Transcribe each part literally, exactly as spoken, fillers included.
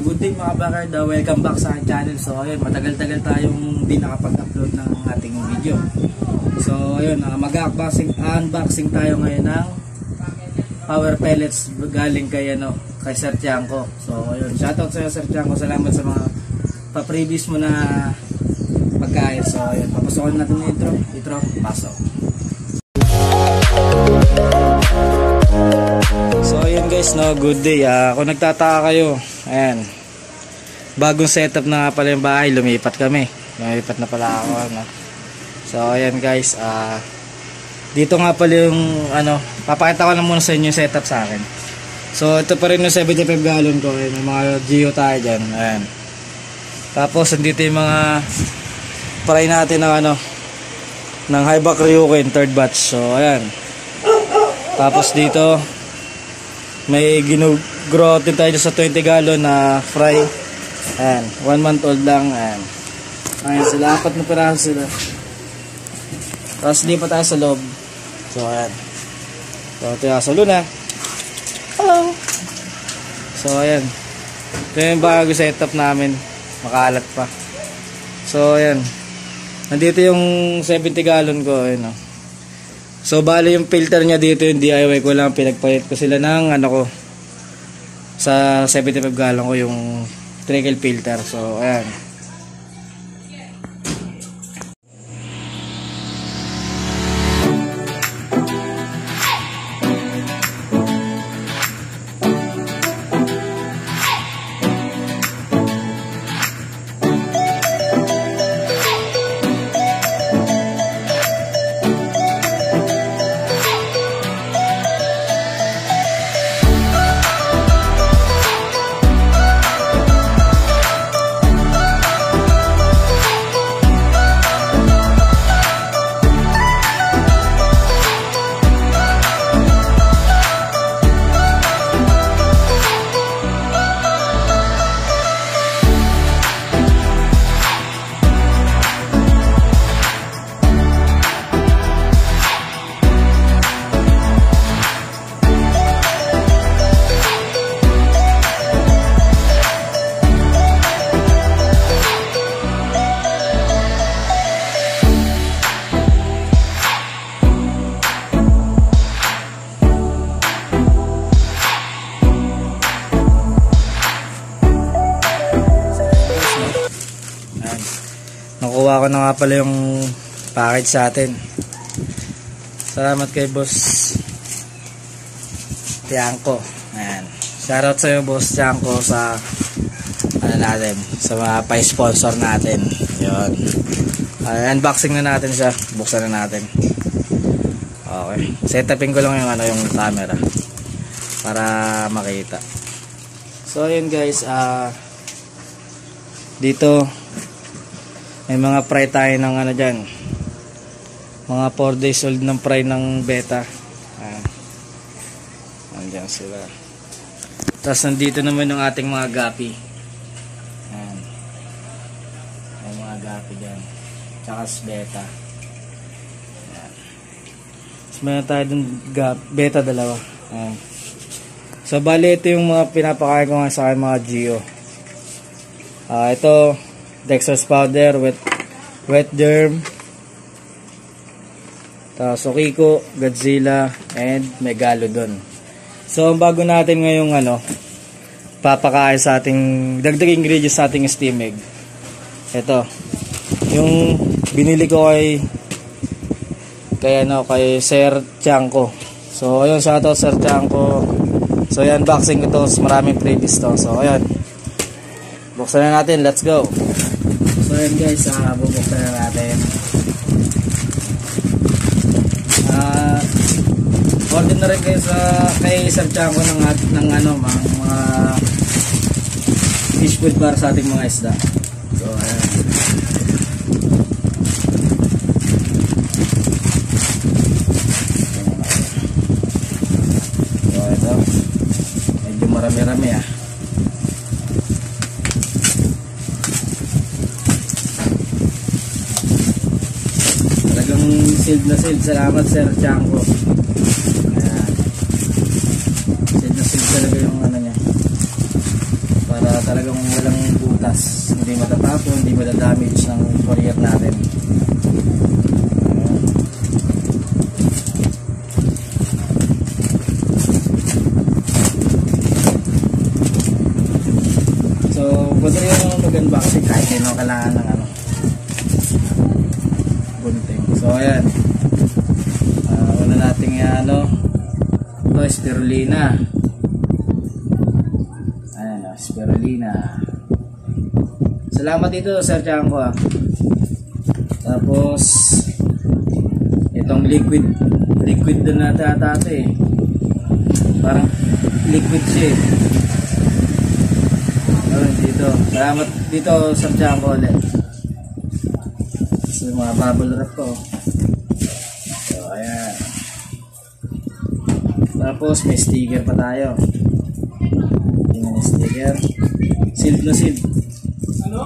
So good day mga bakarda, welcome back sa aking channel. So ayun, matagal-tagal tayong hindi nakapag-upload ng ating video. So ayun, uh, mag-unboxing unboxing tayo ngayon ng power pellets galing kay ano, kay Sir Tiangco. So ayun, shoutout sa iyo Sir Tiangco, salamat sa mga pa-previous mo na pagkain. So ayun, papasokin natin yung intro. Intro, pasok. So ayun guys, no, good day. Uh, kung nagtataka kayo, ayan, bagong setup na nga pala yung bahay, lumipat kami. Lumipat na pala ako, no? So ayan guys, uh, dito nga pala yung ano, papakita ko lang muna sa inyo yung setup sa akin. So ito pa rin yung seventy-five gallon ko, ayan, may mga Geo tayo dyan, ayan. Tapos andito yung mga fry natin ng ano, ng Hiback Ryuken third batch. So ayan. Tapos dito may ginugro din tayo sa twenty gallon na fry. Ayan, one month old lang. Ayan. Ayan sila, apat na piraso sila. Tapos di pa tayo sa loob. So ayan. So ito yung salo na. Hello. So ayan. Ito yung bago setup namin. Makalat pa. So ayan. Nandito yung seventy gallon ko. Ayan o. So bali yung filter niya dito yung D I Y ko lang, pinagpalit ko sila ng ano ko sa seventy-five gallon ko yung trickle filter. So ayan. Nakuha ko na nga pala yung package sa atin. Salamat kay Boss Tiangco. Ayan. Shoutout sa iyo Boss Tiangco sa ano natin, sa mga pa-sponsor natin. Yun. Uh, unboxing na natin siya. Buksan na natin. Okay. Setupin ko lang yung ano, yung camera para makita. So ayun guys, ah uh, dito may mga fry tayo ng ano dyan, mga four days old ng fry ng beta. Ayan. Andyan sila. Tapos nandito naman yung ating mga gapi. Ayan. May mga gapi dyan, tsaka beta. Ayan. Tapos mayroon tayo dun beta dalawa. Ayan. So bali ito yung mga pinapakain ko nga sa akin, mga Geo. Uh, ito dextrose powder, wet wet germ, tapos Okiko, Godzilla, and Megalodon. So ang bago natin ngayong ano, papakain sa ating dagdag ingredients sa ating steam egg. Ito yung binili ko kay kay ano kay Sir Tiangco. So ayun, shoutout Sir Tiangco. So yan, unboxing ito, maraming previous to. So ayun, buksan na natin, let's go. So yun guys, uh, bubuksan na natin. Uh, order na rin kayo sa kay Sir Tiangco ng, ng ano, mga, mga fish food para sa ating mga isda. So ayan. So ito, medyo marami-rami ah. Sealed na sealed. Salamat Sir Tiangco. Ayan. Sealed na sealed talaga yung ano niya. Para talagang walang butas, hindi matatapon, hindi madadamage ng courier natin. So pwede yung mag-unboxing kahit hindi mo kailangan ng ano, gunting. So ayan, uh, una nating ano, ito spirulina. Ayan, oh, spirulina. Salamat dito, Sir Chanko, ah. Tapos itong liquid, liquid din natin ata ito eh. Parang liquid siya eh. Ayun, dito. Salamat dito, Sir Chanko ulit. So mga bubble wrap ko. So ayan. Tapos may sticker pa tayo. Yung sticker. Sealed na sealed. Ano?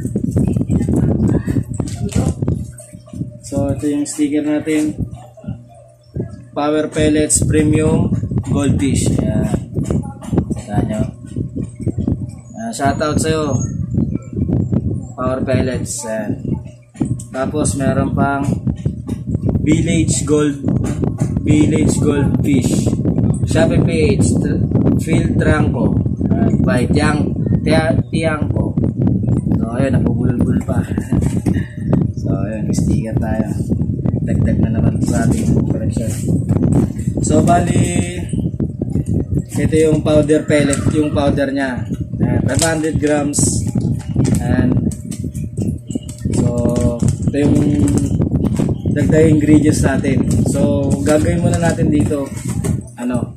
So ito yung sticker natin. Power Pellets Premium Goldfish. Ayan. Saan nyo? Ayan, shoutout sa'yo. Power Pellets. Ayan. Tapos meron pang Village Gold Village Goldfish. Shopee page, Phil Tranco, uh, by Tiang Tiangco. So ayun, napubulol-bulol pa. So ayun, may sticker tayo. Dagdag na naman sa ating collection. So bali, ito yung powder pellet, yung powder nya, uh, five hundred grams. And so ito yung dagdag ingredients natin. So gagawin muna natin dito ano,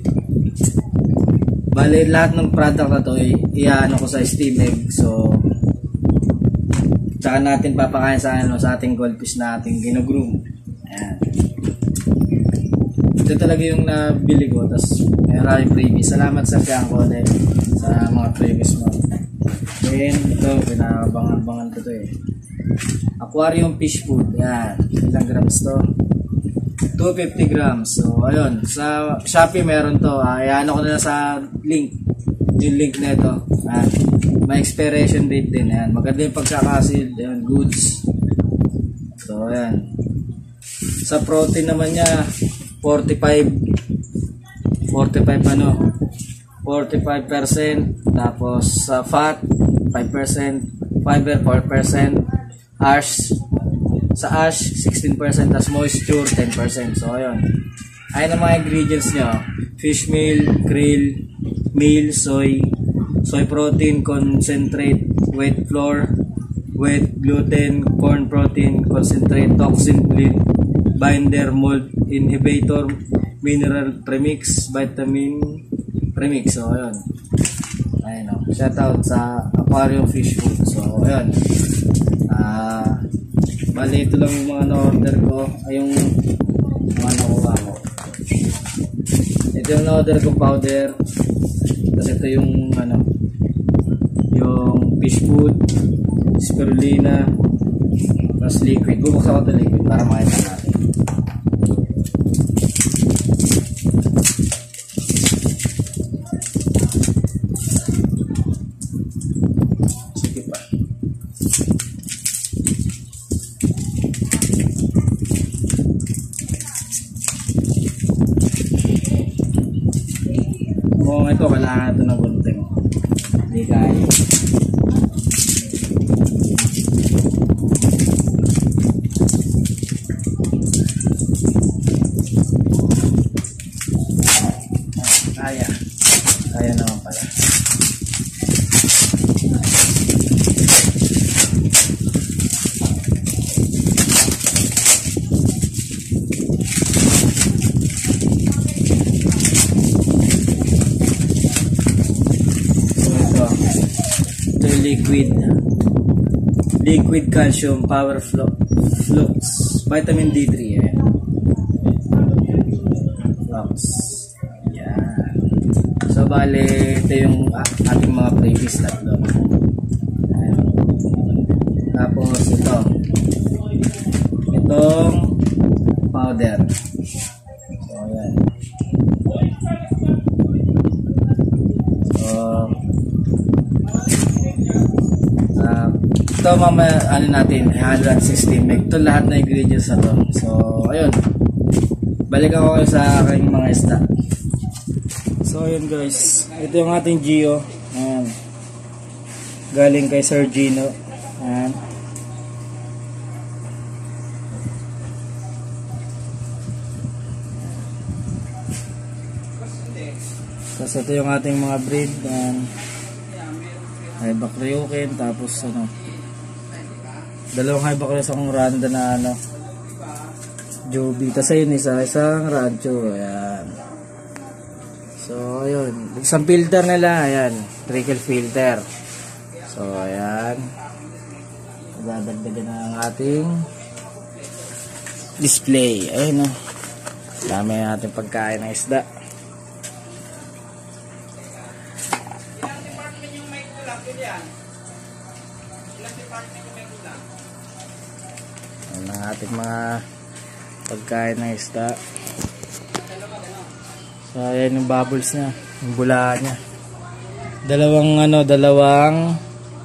bali lahat ng product na to i-ano ko sa steam egg. So tsaka natin papakain sa ano, sa ating goldfish na ating ginugroom. Ayan, ito talaga yung nabili ko. Tapos maraming freebies. Salamat sa Chanko ulit sa mga freebies mo. Then ito, pinakabangan-bangan ko to eh, aquarium fish food. Ayan, ilang grams to? two hundred fifty grams. So ayun, sa Shopee meron to. Uh, Ayan ko na sa link, yung link na ito. Ayan, may expiration date din. Ayan, maganda yung pagkakasil. Ayan, goods. So ayan, sa protein naman niya forty-five ano, forty-five percent. Tapos sa fat five percent, fiber four percent, ash sa ash sixteen percent, tas moisture ten percent. So ayun, ayun ang mga ingredients nyo: fish meal, krill meal, soy soy protein concentrate, wheat flour, wheat gluten, corn protein concentrate, toxin bleed, binder, mold inhibitor, mineral premix, vitamin premix. So ayun, ayun o, shout out sa aquarium fish food. So ayun, ah uh, bali ito lang yung mga na-order ko, ay yung mga nakuha ko. Ito yung na-order kong powder. Tapos ito yung ano, yung fish food, spirulina, tapos liquid. Bubuksan ko ito liquid para makita natin. Sige pa. Kung ito, kailangan ito ng gunting. Hindi kaya. Kaya. Kaya naman pala. Liquid liquid calcium power flux vitamin D three. Eh. Flux. Yan. So bale, ito yung ating mga previous tatlo. Tapos ito, itong powder. So ayan. So ito mamaya ano natin one hundred sixteen meg. Ito lahat na ingredients na to. So ayun, balik ako kayo sa aking mga isda. So ayun guys, ito yung ating Gio. Ayan, galing kay Sir Gino. Ayan. Tapos ito yung ating mga breed. Ayan, Haibak Ryukin. Tapos ano, dalawang Haibak Ryukin sa kong randa na ano, Joby. Tapos ayun isa, isang Rancho. Ayan. So ayun, isang filter nila. Ayan, trickle filter. So ayan, dadagdagan na ang ating display. Ayun o, dami na ating pagkain ng isda. Ayan ang ating mga pagkain ng isda. So ayan yung bubbles niya, yung bula niya. Dalawang ano, dalawang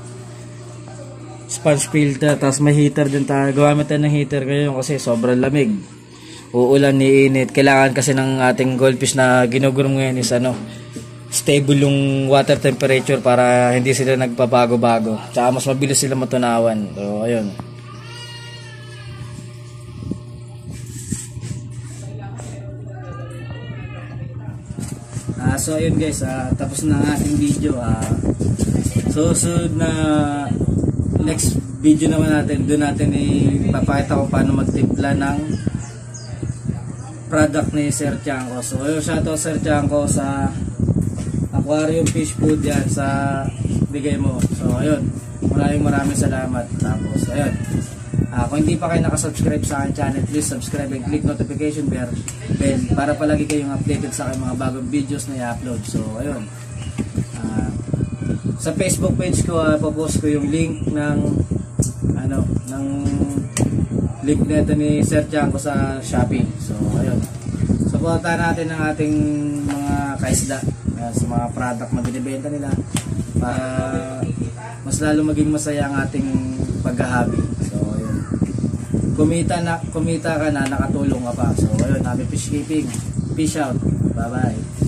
sponge filter, tapos may heater din tayo. Gawamit tayo ng heater ngayon kasi sobrang lamig. Uulan, niinit. Kailangan kasi ng ating goldfish na ginugurong ngayon is ano, stable yung water temperature para hindi sila nagpabago-bago. Tsaka mas mabilis sila matunawan. So ayun. Uh, so ayun guys, uh, tapos na ang ating video. Uh, so susunod na next video naman natin, doon natin ipapakita ko paano magtimpla ng product ni Sir Tiangco. So ayun, shoutout Sir Tiangco sa aquarium fish food yan sa bigay mo. So ayun, maraming maraming salamat. Tapos ayun, Uh, kung hindi pa kayo nakasubscribe sa aking channel, please subscribe and click notification bell para palagi kayong updated sa aking mga bagong videos na i-upload. So ayun, uh, sa Facebook page ko, uh, papost ko yung link ng ano, ng link nito ni Sir Tiangco sa Shopee. So ayun, supportahan natin ang ating mga kaisda uh, sa mga product na binibenta nila para mas lalo maging masaya ang ating paghahabi. So kumita na kumita ka na, nakatulong ka pa. So ayun, happy fish keeping. Peace out. Bye bye.